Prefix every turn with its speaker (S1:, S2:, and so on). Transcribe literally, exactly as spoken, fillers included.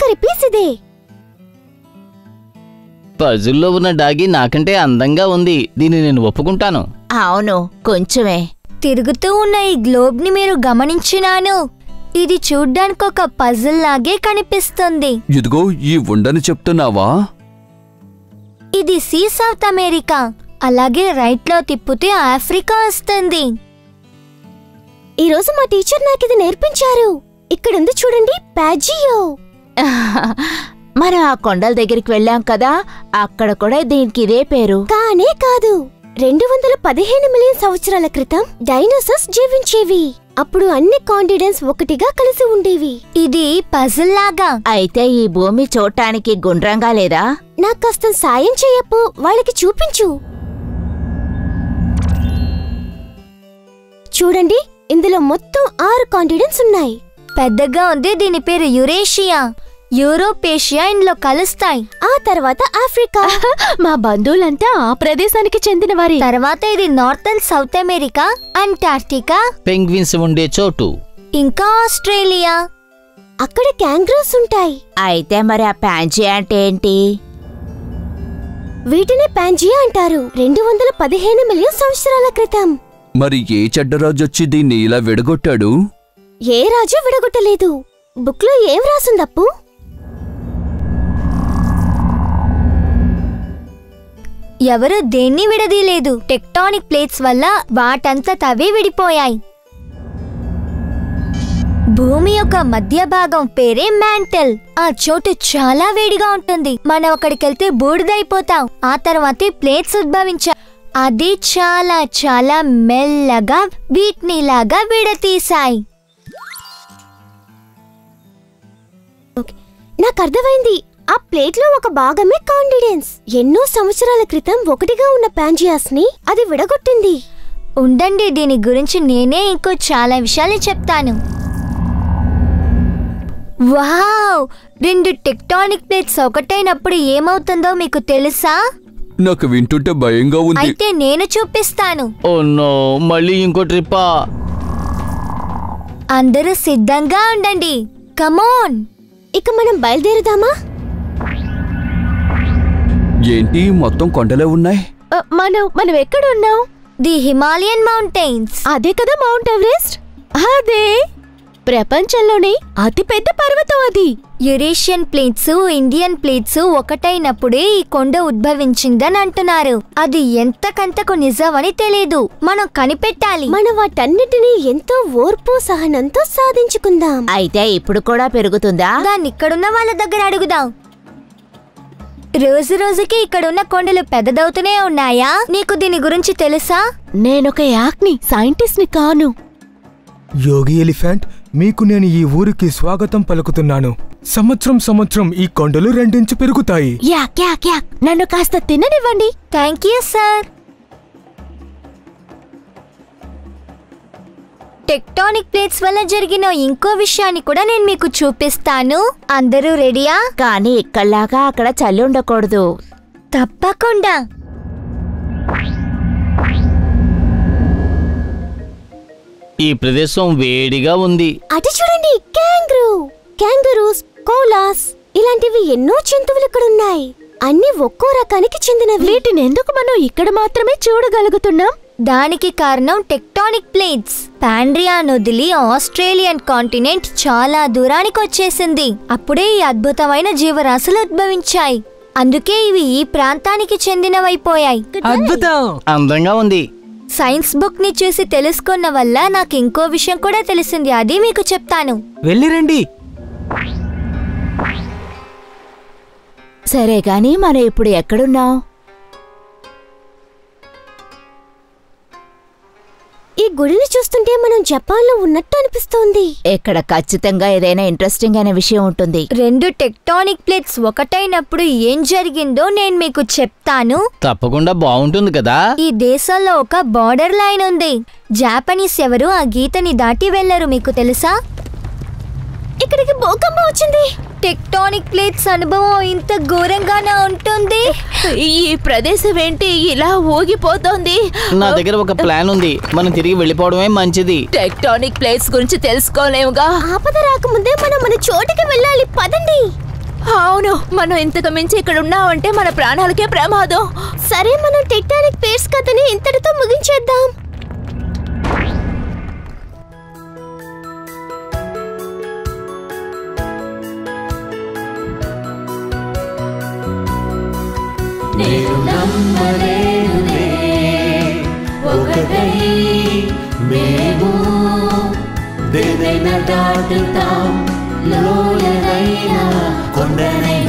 S1: తదుపరి పీస్ ఇదే.
S2: పజిల్లో ఉన్న డాగి నాకంటే అందంగా ఉంది. దీన్ని నేను ఒప్పుకుంటాను.
S3: అవును, కొంచెమే.
S4: తిరుగుతూ ఉన్న ఈ గ్లోబ్ ని మీరు గమనించినాను. ఇది చూడ్డానికి ఒక పజిల్ లాగే కనిపిస్తుంది.
S5: ఇదిగో ఈ ఉండని చెప్తున్నావా?
S4: ఇది సీ సౌత్ అమెరికా. అలాగే రైట్ లో తిప్పితే ఆఫ్రికా వస్తుంది.
S1: ఈరోజు మా టీచర్ నాకిది నేర్పించారు. ఇక్కడుంది చూడండి, ప్యాజియో.
S3: మనం ఆ కొండల దగ్గరికి వెళ్ళాం కదా, అక్కడ కూడా దీనికి ఇదే పేరు.
S1: కానే కాదు, రెండు వందల పదిహేను మిలియన్ సంవత్సరాల క్రితం డైనోసార్స్ జీవించేవి. అప్పుడు అన్ని కాంటినెంట్స్ ఒకటిగా కలిసి ఉండేవి.
S4: ఇది పజిల్ లాగా.
S3: అయితే ఈ భూమి చూడటానికి గుండ్రంగా లేదా?
S1: నాకు కాస్త సాయం చేయప్పు, వాళ్ళకి చూపించు. చూడండి, ఇందులో మొత్తం ఆరు కాంటినెంట్స్ ఉన్నాయి.
S4: పెద్దగా ఉంది. దీని పేరు యురేషియా. యూరోప్, ఏషియా ఇందులో కలుస్తాయి.
S1: ఆ తర్వాత ఆఫ్రికా.
S6: మా బంధువులంతా ఆ ప్రదేశానికి చెందిన వారి.
S4: తర్వాత ఇది north and south America, Antarctica,
S2: penguins ఉండే చోటు,
S4: ఇంకా ఆస్ట్రేలియా.
S1: అక్కడ క్యాంగ్రూస్ ఉంటాయి.
S3: అయితే మరి ఆ ప్యాంజియా అంటే ఏంటి?
S1: వీటిని ప్యాంజియా అంటారు. రెండు వందల పదిహేను మిలియన్ సంవత్సరాల క్రితం.
S5: మరి ఏ చెడ్డరాజు వచ్చి దీన్ని ఇలా విడగొట్టాడు?
S1: ఏ రాజు విడగొట్టలేదు. బుక్ లో ఏం రాసుందప్పు?
S4: ఎవరు దేన్ని విడదీయలేదు. టెక్టానిక్ ప్లేట్స్ వల్ల వాటంతా తవే విడిపోయాయి. భూమి యొక్క మధ్య భాగం పేరే మ్యాంటల్. ఆ చోటు చాలా వేడిగా ఉంటుంది. మనం అక్కడికెళ్తే బూడిదైపోతాం. ఆ తర్వాతే ప్లేట్స్ ఉద్భవించా. అది చాలా చాలా మెల్లగా వీటినిలాగా విడతీశాయి.
S1: నాకు అర్థమైంది. ఆ ప్లేట్ లో ఒక భాగమే కాంటినెంట్స్. ఎన్నో సంవత్సరాల క్రితం ఒకటిగా ఉన్న ప్యాంజియాస్ ని అది విడగొట్టింది.
S4: ఉండండి, దీని గురించి నేనే ఇంకో చాలా విషయాలు చెప్తాను. వావ్! రెండు టెక్టానిక్ ప్లేట్స్ ఒకటైనప్పుడు ఏమవుతుందో మీకు తెలుసా?
S5: నాకు వింటుంటే భయంగా ఉంది.
S4: అయితే నేను చూపిస్తాను.
S2: ఓ నో, మళ్ళీ ఇంకో ట్రిప్పా?
S4: అందరూ సిద్ధంగా ఉండండి. కమోన్,
S1: ఇక మనం బయలుదేరుదామా?
S5: ఏంటి మొత్తం కొండలే ఉన్నాయి?
S6: మనం మనం ఎక్కడున్నాం?
S4: The Himalayan mountains.
S6: అదే కదా మౌంట్ ఎవరెస్ట్. అదే ప్రపంచంలోనే అతిపెద్ద పర్వతం అది.
S4: యురేషియన్ ప్లేట్స్, ఇండియన్ ప్లేట్స్ ఒకటైనప్పుడే ఈ కొండ ఉద్భవించిందని అంటున్నారు. అది ఎంతకంతకు నిజమని తెలీదు. మనం కనిపెట్టాలి.
S1: మనం వాటన్నిటినీ ఎంతో ఓర్పు సహనంతో సాధించుకుందాం.
S3: అయితే ఇప్పుడు కూడా పెరుగుతుందా?
S4: దాన్ని ఇక్కడున్న వాళ్ళ దగ్గర అడుగుదాం. రోజు రోజుకి ఇక్కడున్న కొండలు పెద్దదవుతూనే ఉన్నాయా? నీకు దీని గురించి తెలుసా?
S6: నేనొక యాక్ని సైంటిస్ట్ ని కాను.
S7: యోగి ఎలిఫెంట్, మీకు నేను ఈ ఊరికి స్వాగతం పలుకుతున్నాను. సంవత్సరం సంవత్సరం ఈ కొండలు రెండించు పెరుగుతాయి.
S6: యాక్ యాక్ యాక్, నన్ను కాస్త తిననివ్వండి.
S4: Thank you sir. Tectonic plates వల్ల జరిగిన ఇంకో విషయాన్ని కూడా నేను మీకు చూపిస్తాను. అందరూ రెడీయా?
S3: కానీ ఇక్కడలాగా అక్కడ చలి ఉండకూడదు.
S4: తప్పకుండా.
S2: ఈ ప్రదేశం వేడిగా ఉంది.
S1: అటు చూడండి, క్యాంగ్రూ, క్యాంగరూస్, కోలాస్ ఇలాంటివి ఎన్నో జంతువులు ఇక్కడ ఉన్నాయి. అన్ని ఒక్కో రకానికి చెందినవి.
S6: వీటిని ఎందుకు మనం ఇక్కడ మాత్రమే చూడగలుగుతున్నాం?
S4: దానికి కారణం టెక్టానిక్ ప్లేట్స్. పాండ్రియా నొదిలి ఆస్ట్రేలియన్ కాంటినెంట్ చాలా దూరానికి వచ్చేసింది. అప్పుడే ఈ అద్భుతమైన జీవరాశులు ఉద్భవించాయి. అందుకే ఇవి ఈ ప్రాంతానికి చెందినవైపోయాయి.
S8: అద్భుతం,
S2: అందంగా ఉంది.
S4: సైన్స్ బుక్ ని చూసి తెలుసుకున్న వల్ల నాకు ఇంకో విషయం కూడా తెలిసింది. అది మీకు చెప్తాను.
S8: వెళ్ళిరండి.
S3: సరే గాని మనం ఇప్పుడు ఎక్కడున్నాం?
S1: ఈ గుడిని చూస్తుంటే మనం జపాన్ లో ఉన్నట్టు అనిపిస్తోంది.
S3: ఇక్కడ ఖచ్చితంగా ఏదైనా ఇంట్రెస్టింగ్ అనే విషయం ఉంటుంది.
S4: రెండు టెక్టానిక్ ప్లేట్స్ ఒకటైనప్పుడు ఏం జరిగిందో నేను మీకు చెప్తాను.
S2: తప్పకుండా బాగుంటుంది కదా.
S4: ఈ దేశంలో ఒక బార్డర్ లైన్ ఉంది. జాపనీస్ ఎవరు ఆ గీతని దాటి వెళ్లరు. మీకు తెలుసా?
S1: ఇక్కడికి భూకంపం వచ్చింది.
S4: టెక్టానిక్ ప్లేట్స్ అనుభవం ఇంత ఘోరంగానే ఉంటుంది.
S6: ఈ ప్రదేశం ఏంటి ఇలా ఊగిపోతోంది?
S2: నా దగ్గర ఒక ప్లాన్ ఉంది. మనం తిరిగి వెళ్ళిపోవడమే మంచిది.
S6: టెక్టానిక్ ప్లేట్స్ గురించి తెలుసుకోలేముగా.
S1: ఆపద రాకముందే మనం మన చోటికి వెళ్ళాలి. పదండి.
S3: అవును, మనం ఇంతకు మించి ఇక్కడ ఉన్నామంటే మన ప్రాణాలకే ప్రమాదం.
S1: సరే, మనం టైటానిక్ పేర్స్ కథని ఇంతటితో ముగించేద్దాం.
S8: నేను నమ్మలేనులే, ఒకటై మేము దేనైనా దాటుతాం, లోయనైనా కొండనైనా